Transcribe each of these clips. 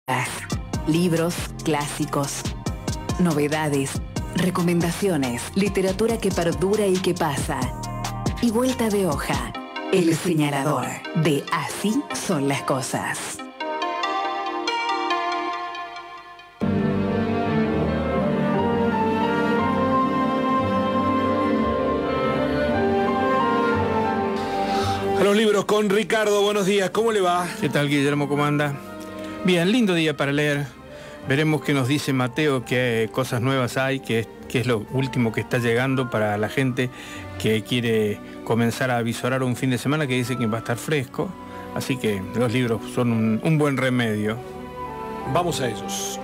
Libros clásicos, novedades, recomendaciones, literatura que perdura y que pasa. Y vuelta de hoja, el señalador de Así son las cosas. A los libros con Ricardo, buenos días, ¿cómo le va? ¿Qué tal, Guillermo? ¿Cómo anda? Bien, lindo día para leer. Veremos qué nos dice Mateo, qué cosas nuevas hay, qué es lo último que está llegando para la gente que quiere comenzar a avisorar un fin de semana que dice que va a estar fresco. Así que los libros son un buen remedio. Vamos a ellos.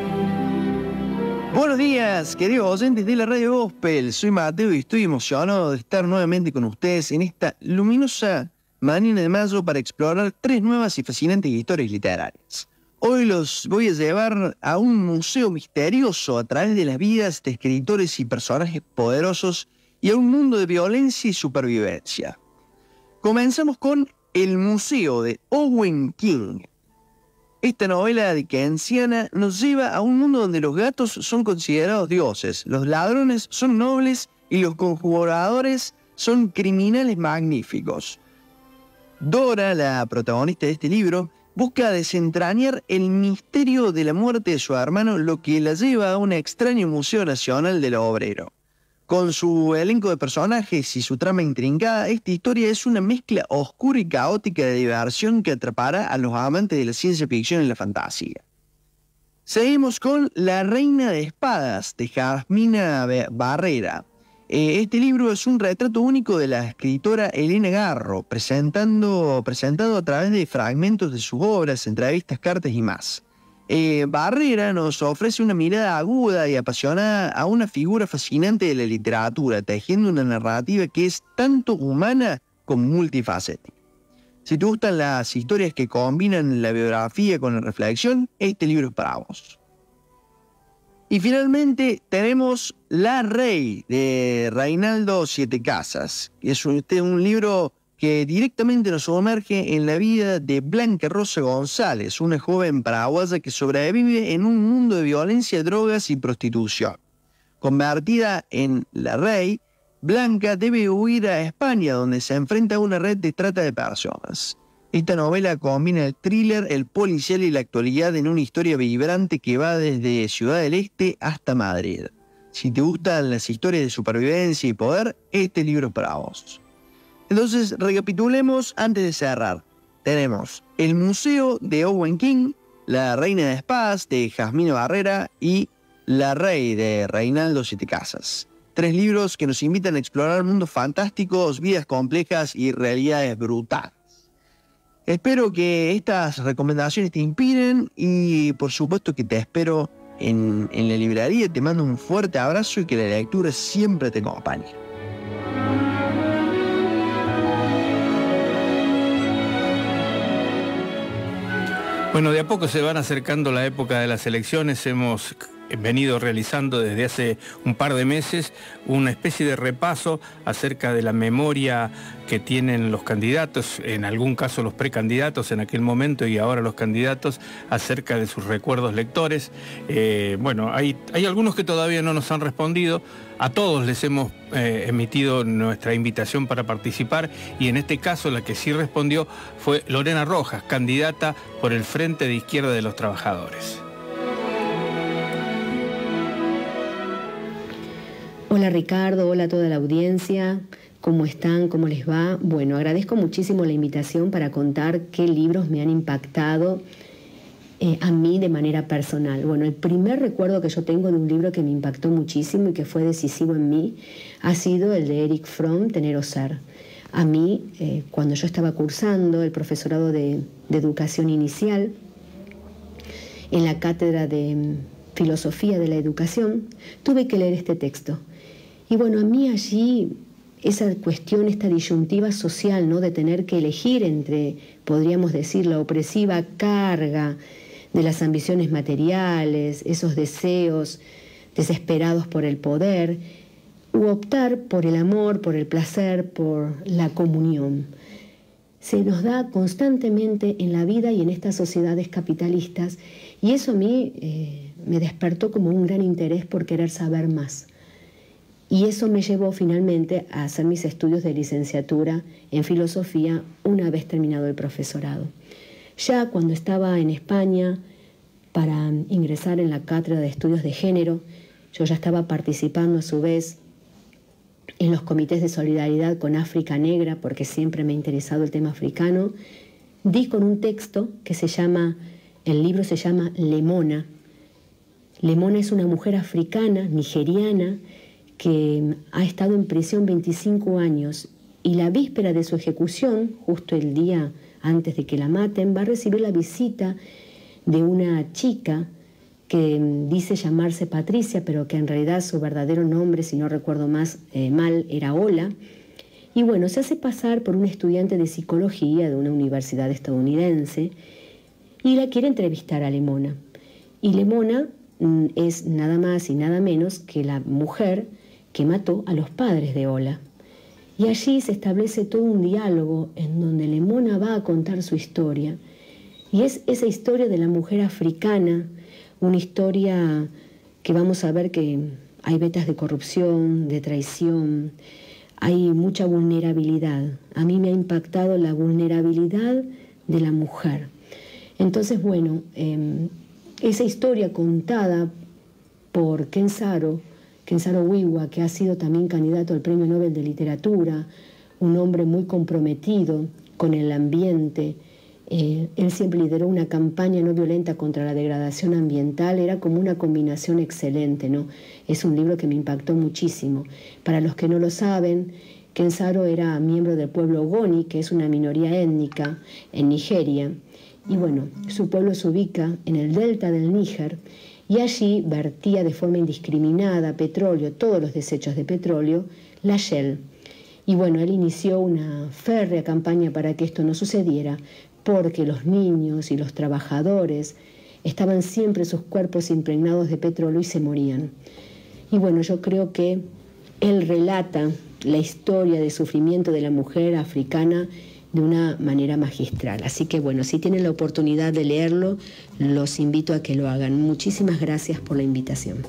Buenos días, queridos oyentes de la Radio Gospel. Soy Mateo y estoy emocionado de estar nuevamente con ustedes en esta luminosa mañana de mayo para explorar 3 nuevas y fascinantes historias literarias. Hoy los voy a llevar a un museo misterioso a través de las vidas de escritores y personajes poderosos y a un mundo de violencia y supervivencia. Comenzamos con El Museo de Owen King. Esta novela dickensiana nos lleva a un mundo donde los gatos son considerados dioses, los ladrones son nobles y los conjuradores son criminales magníficos. Dora, la protagonista de este libro, busca desentrañar el misterio de la muerte de su hermano, lo que la lleva a un extraño Museo Nacional del Obrero. Con su elenco de personajes y su trama intrincada, esta historia es una mezcla oscura y caótica de diversión que atrapará a los amantes de la ciencia ficción y la fantasía. Seguimos con La Reina de Espadas, de Jasmina Barrera. Este libro es un retrato único de la escritora Elena Garro, presentado a través de fragmentos de sus obras, entrevistas, cartas y más. Barrera nos ofrece una mirada aguda y apasionada a una figura fascinante de la literatura, tejiendo una narrativa que es tanto humana como multifacética. Si te gustan las historias que combinan la biografía con la reflexión, este libro es para vos. Y finalmente tenemos La Rey, de Reinaldo Siete Casas. Es un libro que directamente nos sumerge en la vida de Blanca Rosa González, una joven paraguaya que sobrevive en un mundo de violencia, drogas y prostitución. Convertida en la Rey, Blanca debe huir a España, donde se enfrenta a una red de trata de personas. Esta novela combina el thriller, el policial y la actualidad en una historia vibrante que va desde Ciudad del Este hasta Madrid. Si te gustan las historias de supervivencia y poder, este libro es para vos. Entonces, recapitulemos antes de cerrar. Tenemos El Museo de Owen King, La Reina de Espadas, de Jasmina Barrera, y La Rey, de Reinaldo Siete Casas. 3 libros que nos invitan a explorar mundos fantásticos, vidas complejas y realidades brutales. Espero que estas recomendaciones te inspiren y, por supuesto, que te espero en la librería. Te mando un fuerte abrazo y que la lectura siempre te acompañe. Bueno, de a poco se van acercando la época de las elecciones. Hemos venido realizando desde hace un par de meses una especie de repaso acerca de la memoria que tienen los candidatos, en algún caso los precandidatos en aquel momento y ahora los candidatos, acerca de sus recuerdos lectores. Bueno, hay algunos que todavía no nos han respondido. A todos les hemos emitido nuestra invitación para participar y en este caso la que sí respondió fue Lorena Rojas, candidata por el Frente de Izquierda de los Trabajadores. Hola Ricardo, hola a toda la audiencia, ¿cómo están? ¿Cómo les va? Bueno, agradezco muchísimo la invitación para contar qué libros me han impactado a mí de manera personal. Bueno, el primer recuerdo que yo tengo de un libro que me impactó muchísimo y que fue decisivo en mí ha sido el de Erich Fromm, Tener o Ser. A mí, cuando yo estaba cursando el profesorado de educación inicial en la cátedra de filosofía de la educación, tuve que leer este texto. Y bueno, a mí allí esa cuestión, esta disyuntiva social, ¿no?, de tener que elegir entre, podríamos decir, la opresiva carga de las ambiciones materiales, esos deseos desesperados por el poder, u optar por el amor, por el placer, por la comunión. Se nos da constantemente en la vida y en estas sociedades capitalistas Y eso a mí me despertó como un gran interés por querer saber más. Y eso me llevó finalmente a hacer mis estudios de licenciatura en filosofía una vez terminado el profesorado. Ya cuando estaba en España para ingresar en la cátedra de estudios de género, yo ya estaba participando a su vez en los comités de solidaridad con África Negra, porque siempre me ha interesado el tema africano. Di con un texto que el libro se llama Lemona. Lemona es una mujer africana, nigeriana, que ha estado en prisión 25 años y la víspera de su ejecución, justo el día antes de que la maten, va a recibir la visita de una chica que dice llamarse Patricia, pero que en realidad su verdadero nombre, si no recuerdo mal, era Ola. Y bueno, se hace pasar por un estudiante de psicología de una universidad estadounidense y la quiere entrevistar a Lemona. Y Lemona es nada más y nada menos que la mujer que mató a los padres de Ola. Y allí se establece todo un diálogo en donde Lemona va a contar su historia. Y es esa historia de la mujer africana, una historia que vamos a ver que hay vetas de corrupción, de traición, hay mucha vulnerabilidad. A mí me ha impactado la vulnerabilidad de la mujer. Entonces, bueno, esa historia contada por Kensaro Wiwa, que ha sido también candidato al Premio Nobel de Literatura, un hombre muy comprometido con el ambiente. Él siempre lideró una campaña no violenta contra la degradación ambiental, era como una combinación excelente, ¿no? Es un libro que me impactó muchísimo. Para los que no lo saben, Kensaro era miembro del pueblo Ogoni, que es una minoría étnica en Nigeria, y bueno, su pueblo se ubica en el delta del Níger, y allí vertía de forma indiscriminada petróleo, todos los desechos de petróleo, la Shell. Y bueno, él inició una férrea campaña para que esto no sucediera, porque los niños y los trabajadores estaban siempre sus cuerpos impregnados de petróleo y se morían. Y bueno, yo creo que él relata la historia de sufrimiento de la mujer africana de una manera magistral. Así que bueno, si tienen la oportunidad de leerlo, los invito a que lo hagan. Muchísimas gracias por la invitación.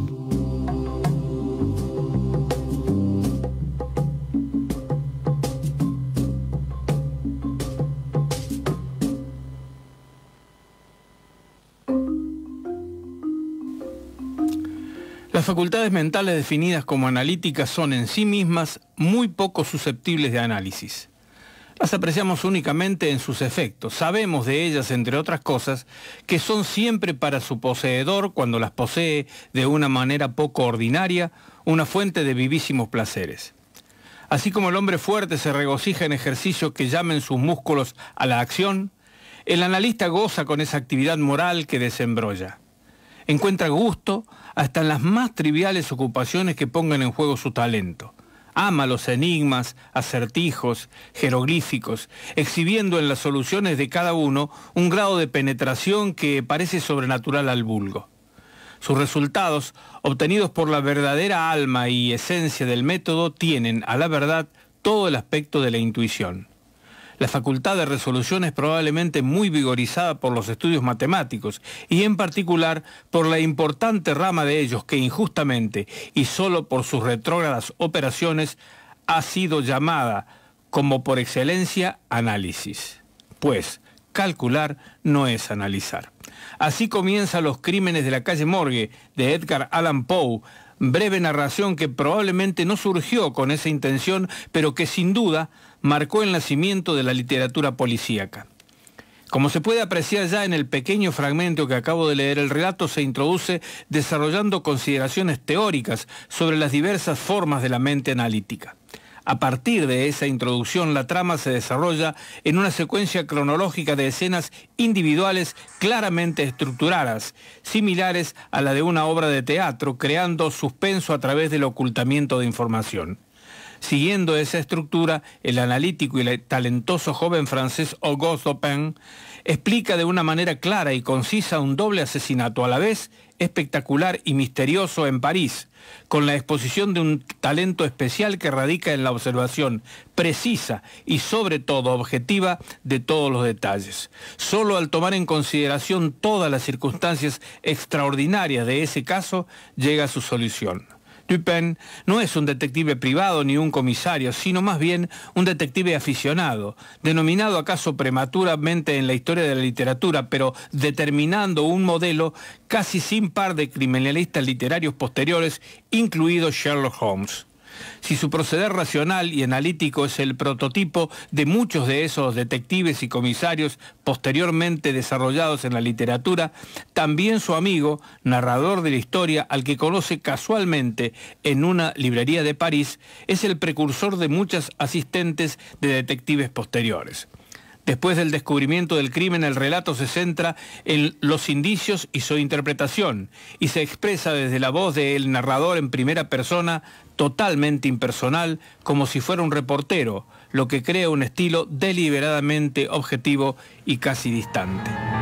Las facultades mentales definidas como analíticas son en sí mismas muy poco susceptibles de análisis. Las apreciamos únicamente en sus efectos. Sabemos de ellas, entre otras cosas, que son siempre para su poseedor, cuando las posee de una manera poco ordinaria, una fuente de vivísimos placeres. Así como el hombre fuerte se regocija en ejercicios que llamen sus músculos a la acción, el analista goza con esa actividad moral que desembrolla. Encuentra gusto hasta en las más triviales ocupaciones que pongan en juego su talento. Ama los enigmas, acertijos, jeroglíficos, exhibiendo en las soluciones de cada uno un grado de penetración que parece sobrenatural al vulgo. Sus resultados, obtenidos por la verdadera alma y esencia del método, tienen, a la verdad, todo el aspecto de la intuición. La facultad de resolución es probablemente muy vigorizada por los estudios matemáticos y en particular por la importante rama de ellos que injustamente y solo por sus retrógradas operaciones ha sido llamada como por excelencia análisis. Pues calcular no es analizar. Así comienzan Los crímenes de la calle Morgue de Edgar Allan Poe, breve narración que probablemente no surgió con esa intención, pero que sin duda marcó el nacimiento de la literatura policíaca. Como se puede apreciar ya en el pequeño fragmento que acabo de leer, el relato se introduce desarrollando consideraciones teóricas sobre las diversas formas de la mente analítica. A partir de esa introducción, la trama se desarrolla en una secuencia cronológica de escenas individuales claramente estructuradas, similares a la de una obra de teatro, creando suspenso a través del ocultamiento de información. Siguiendo esa estructura, el analítico y talentoso joven francés Auguste Dupin explica de una manera clara y concisa un doble asesinato a la vez espectacular y misterioso en París, con la exposición de un talento especial que radica en la observación precisa y sobre todo objetiva de todos los detalles. Solo al tomar en consideración todas las circunstancias extraordinarias de ese caso llega a su solución. Dupin no es un detective privado ni un comisario, sino más bien un detective aficionado, denominado acaso prematuramente en la historia de la literatura, pero determinando un modelo casi sin par de criminalistas literarios posteriores, incluido Sherlock Holmes. Si su proceder racional y analítico es el prototipo de muchos de esos detectives y comisarios posteriormente desarrollados en la literatura, también su amigo, narrador de la historia, al que conoce casualmente en una librería de París, es el precursor de muchas asistentes de detectives posteriores. Después del descubrimiento del crimen, el relato se centra en los indicios y su interpretación, y se expresa desde la voz del narrador en primera persona, totalmente impersonal, como si fuera un reportero, lo que crea un estilo deliberadamente objetivo y casi distante.